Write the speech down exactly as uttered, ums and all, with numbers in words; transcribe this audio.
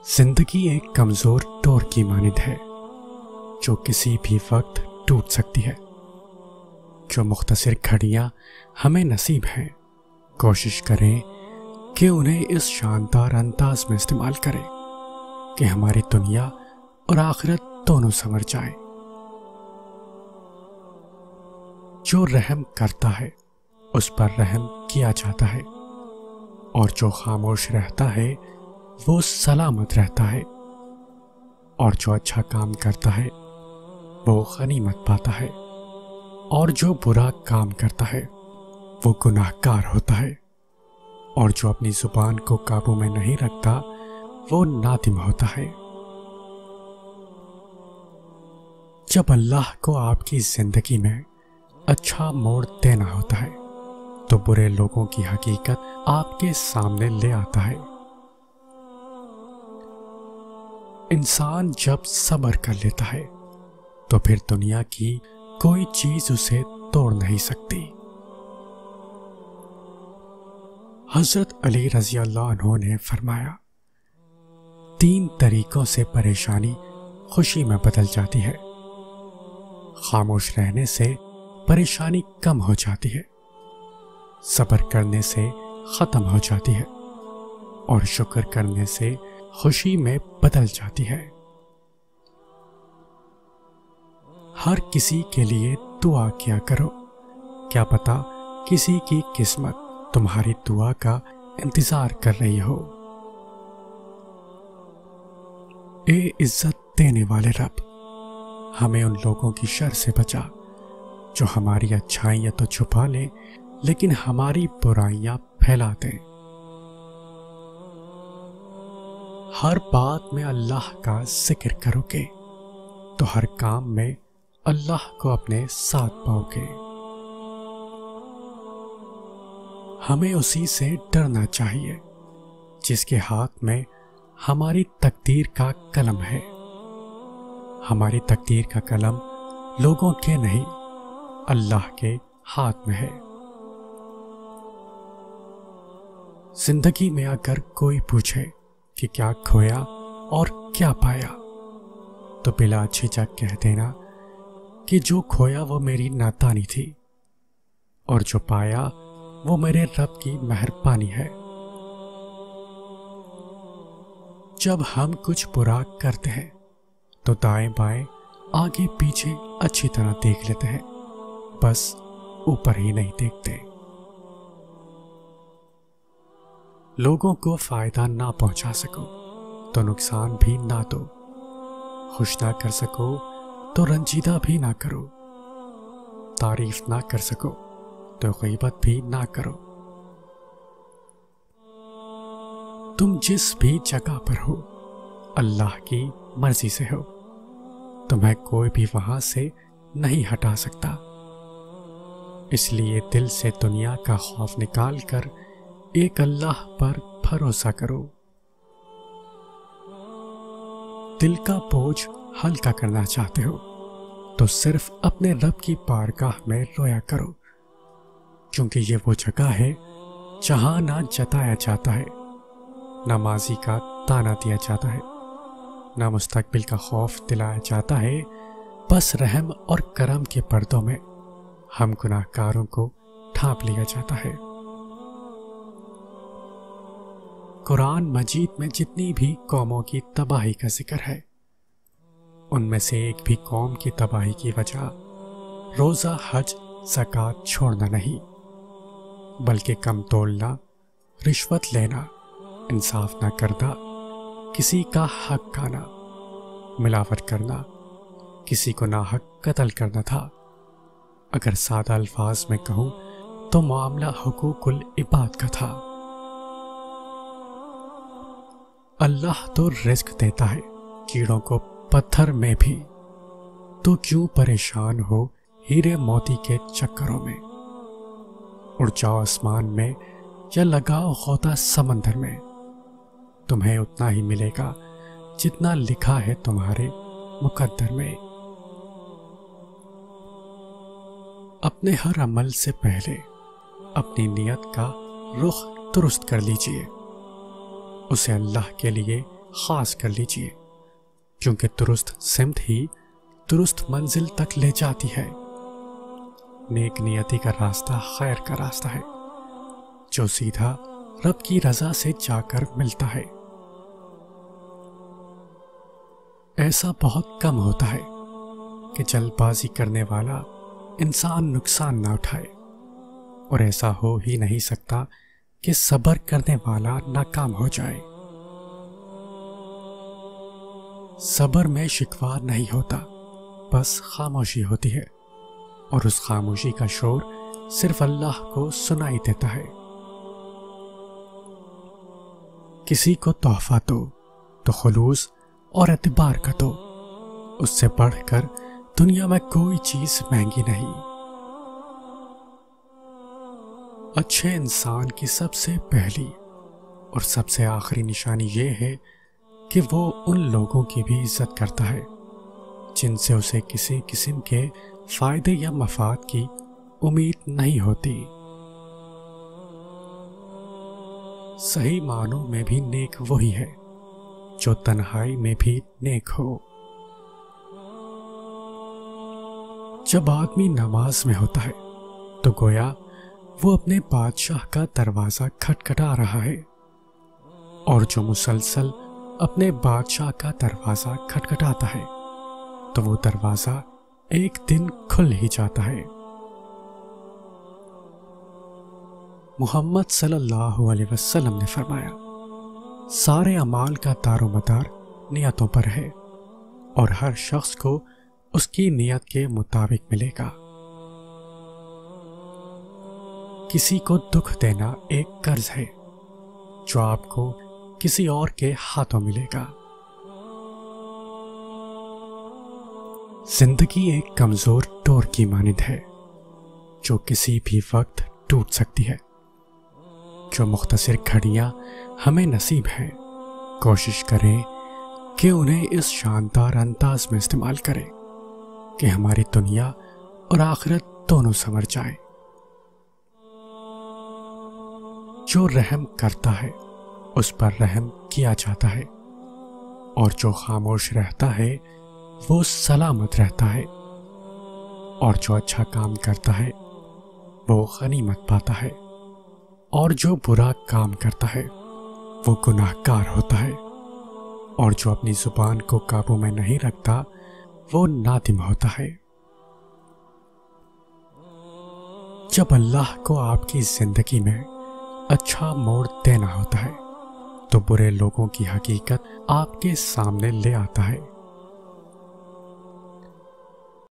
زندگی ایک کمزور ڈور کی مانند ہے جو کسی بھی وقت ٹوٹ سکتی ہے۔ جو مختصر گھڑیاں ہمیں نصیب ہیں، کوشش کریں کہ انہیں اس شاندار انداز میں استعمال کریں کہ ہماری دنیا اور آخرت دونوں سنور جائیں۔ جو رحم کرتا ہے اس پر رحم کیا جاتا ہے، اور جو خاموش رہتا ہے وہ سلامت رہتا ہے، اور جو اچھا کام کرتا ہے وہ غنیمت پاتا ہے، اور جو برا کام کرتا ہے وہ گناہ گار ہوتا ہے، اور جو اپنی زبان کو قابو میں نہیں رکھتا وہ نادم ہوتا ہے۔ جب اللہ کو آپ کی زندگی میں اچھا موڑ دینا ہوتا ہے تو برے لوگوں کی حقیقت آپ کے سامنے لے آتا ہے۔ انسان جب صبر کر لیتا ہے تو پھر دنیا کی کوئی چیز اسے توڑ نہیں سکتی۔ حضرت علی رضی اللہ عنہ نے فرمایا، تین طریقوں سے پریشانی خوشی میں بدل جاتی ہے۔ خاموش رہنے سے پریشانی کم ہو جاتی ہے، صبر کرنے سے ختم ہو جاتی ہے، اور شکر کرنے سے خوشی میں بدل جاتی ہے۔ ہر کسی کے لیے دعا کیا کرو، کیا پتا کسی کی قسمت تمہاری دعا کا انتظار کر رہی ہو۔ اے عزت دینے والے رب، ہمیں ان لوگوں کی شر سے بچا جو ہماری اچھائیاں تو چھپا لیں لیکن ہماری برائیاں پھیلا دیں۔ ہر بات میں اللہ کا ذکر کرو گے تو ہر کام میں اللہ کو اپنے ساتھ پاؤ گے۔ ہمیں اسی سے ڈرنا چاہیے جس کے ہاتھ میں ہماری تقدیر کا قلم ہے۔ ہماری تقدیر کا قلم لوگوں کے نہیں، اللہ کے ہاتھ میں ہے۔ زندگی میں اگر کوئی پوچھے کہ کیا کھویا اور کیا پایا تو بلا جھجک کہہ دینا کہ جو کھویا وہ میری نادانی تھی، اور جو پایا وہ میرے رب کی مہربانی ہے۔ جب ہم کچھ برا کرتے ہیں تو دائیں بائیں آگے پیچھے اچھی طرح دیکھ لیتے ہیں، بس اوپر ہی نہیں دیکھتے۔ لوگوں کو فائدہ نہ پہنچا سکو تو نقصان بھی نہ دو، خوش نہ کر سکو تو رنجیدہ بھی نہ کرو، تعریف نہ کر سکو تو غیبت بھی نہ کرو۔ تم جس بھی جگہ پر ہو اللہ کی مرضی سے ہو، تمہیں کوئی بھی وہاں سے نہیں ہٹا سکتا۔ اس لیے دل سے دنیا کا خوف نکال کر ایک اللہ پر بھروسہ کرو۔ دل کا بوجھ ہلکا کرنا چاہتے ہو تو صرف اپنے رب کی بارگاہ میں رویا کرو، کیونکہ یہ وہ جگہ ہے جہاں نہ جتایا جاتا ہے، نہ ماضی کا تانا دیا جاتا ہے، نہ مستقبل کا خوف دلایا جاتا ہے، بس رحم اور کرم کے پردوں میں ہم گناہ گاروں کو ڈھانپ لیا جاتا ہے۔ قرآن مجید میں جتنی بھی قوموں کی تباہی کا ذکر ہے، ان میں سے ایک بھی قوم کی تباہی کی وجہ روزہ حج زکوٰۃ چھوڑنا نہیں، بلکہ کم تولنا، رشوت لینا، انصاف نہ کرنا، کسی کا حق کھانا، ملاوٹ کرنا، کسی کو ناحق قتل کرنا تھا۔ اگر سادہ الفاظ میں کہوں تو معاملہ حقوق العباد کا تھا۔ اللہ تو رزق دیتا ہے کیڑوں کو پتھر میں بھی، تو کیوں پریشان ہو ہیرے موتی کے چکروں میں؟ اڑ جاؤ آسمان میں یا لگاؤ غوطہ سمندر میں، تمہیں اتنا ہی ملے گا جتنا لکھا ہے تمہارے مقدر میں۔ اپنے ہر عمل سے پہلے اپنی نیت کا رخ درست کر لیجئے، اسے اللہ کے لیے خاص کر لیجئے، کیونکہ درست سمت ہی درست منزل تک لے جاتی ہے۔ نیک نیتی کا راستہ خیر کا راستہ ہے، جو سیدھا رب کی رضا سے جا کر ملتا ہے۔ ایسا بہت کم ہوتا ہے کہ جلد بازی کرنے والا انسان نقصان نہ اٹھائے، اور ایسا ہو ہی نہیں سکتا کہ صبر کرنے والا ناکام ہو جائے۔ صبر میں شکوہ نہیں ہوتا، بس خاموشی ہوتی ہے، اور اس خاموشی کا شور صرف اللہ کو سنائی دیتا ہے۔ کسی کو تحفہ دو تو خلوص اور اعتبار کا دو، اس سے بڑھ کر دنیا میں کوئی چیز مہنگی نہیں۔ اچھے انسان کی سب سے پہلی اور سب سے آخری نشانی یہ ہے کہ وہ ان لوگوں کی بھی عزت کرتا ہے جن سے اسے کسی قسم کے فائدے یا مفاد کی امید نہیں ہوتی۔ صحیح معنوں میں بھی نیک وہی ہے جو تنہائی میں بھی نیک ہو۔ جب آدمی نماز میں ہوتا ہے تو گویا وہ اپنے بادشاہ کا دروازہ کھٹکھٹا رہا ہے، اور جو مسلسل اپنے بادشاہ کا دروازہ کھٹکھٹاتا ہے تو وہ دروازہ ایک دن کھل ہی جاتا ہے۔ محمد صلی اللہ علیہ وسلم نے فرمایا، سارے اعمال کا دار و مدار نیتوں پر ہے، اور ہر شخص کو اس کی نیت کے مطابق ملے گا۔ کسی کو دکھ دینا ایک قرض ہے جو آپ کو کسی اور کے ہاتھوں ملے گا۔ زندگی ایک کمزور ڈور کی مانند ہے جو کسی بھی وقت ٹوٹ سکتی ہے۔ جو مختصر گھڑیاں ہمیں نصیب ہیں، کوشش کریں کہ انہیں اس شاندار انداز میں استعمال کریں کہ ہماری دنیا اور آخرت دونوں سنور جائیں۔ جو رحم کرتا ہے اس پر رحم کیا جاتا ہے، اور جو خاموش رہتا ہے وہ سلامت رہتا ہے، اور جو اچھا کام کرتا ہے وہ غنیمت پاتا ہے، اور جو برا کام کرتا ہے وہ گناہ گار ہوتا ہے، اور جو اپنی زبان کو قابو میں نہیں رکھتا وہ نادم ہوتا ہے۔ جب اللہ کو آپ کی زندگی میں اچھا موڑ دینا ہوتا ہے تو برے لوگوں کی حقیقت آپ کے سامنے لے آتا ہے۔